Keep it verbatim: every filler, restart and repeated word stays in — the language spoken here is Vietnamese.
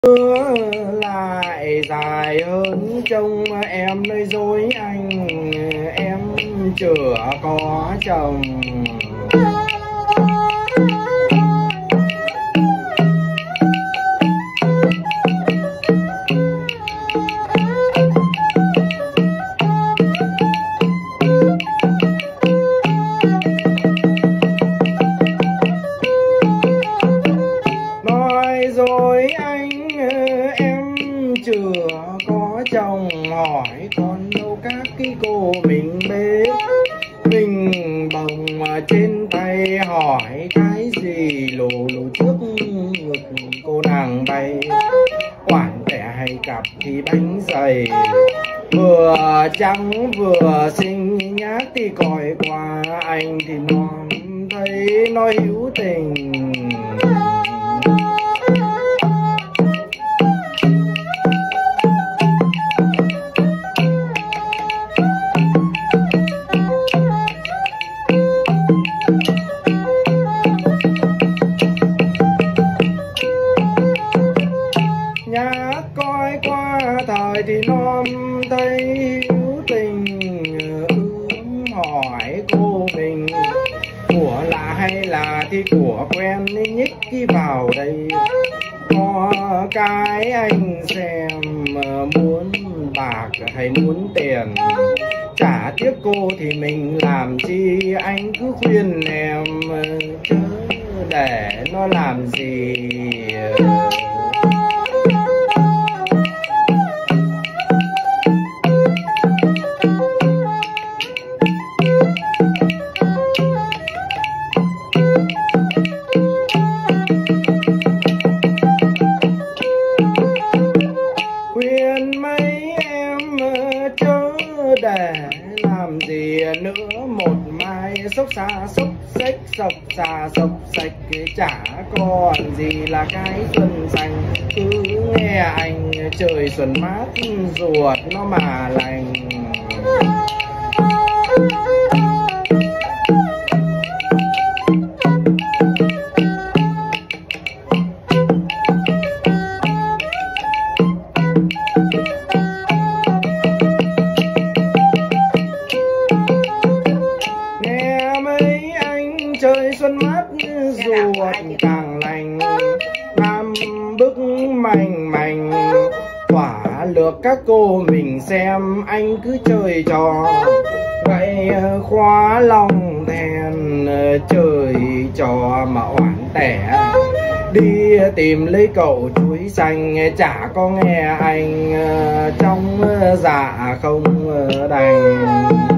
lại dài hơn trông em nơi dối anh, em chưa có chồng. Nói dối anh em chưa có chồng, hỏi còn đâu các cái cô mình bế mình bồng trên tay, hỏi cái gì lù lù trước ngực cô nàng bay. Quản trẻ hay cặp thì bánh dày, vừa trắng vừa xinh nhát thì còi qua, anh thì non thấy nói hữu tình. Nhát coi qua thời thì non thấy hữu tình, ướm hỏi cô mình của lạ hay là thì của quen nên nhích đi vào đây. Có cái anh xem muốn bạc hay muốn tiền, trả tiếc cô thì mình làm chi, anh cứ khuyên em chớ để nó làm gì. Khuyên mấy em chớ để làm gì nữa, một mai xốc xa xốc xách sọc xà sọc sạch chả còn gì là cái xuân xanh. Cứ nghe anh trời xuân mát ruột nó mà lành. Trời xuân mát ruột càng lành, nam bức mảnh mảnh quả lược các cô mình xem, anh cứ chơi trò gậy khóa lòng thèn, chơi trò mà oán tẻ đi tìm lấy cậu chuối xanh, chả có nghe anh trong dạ không đành.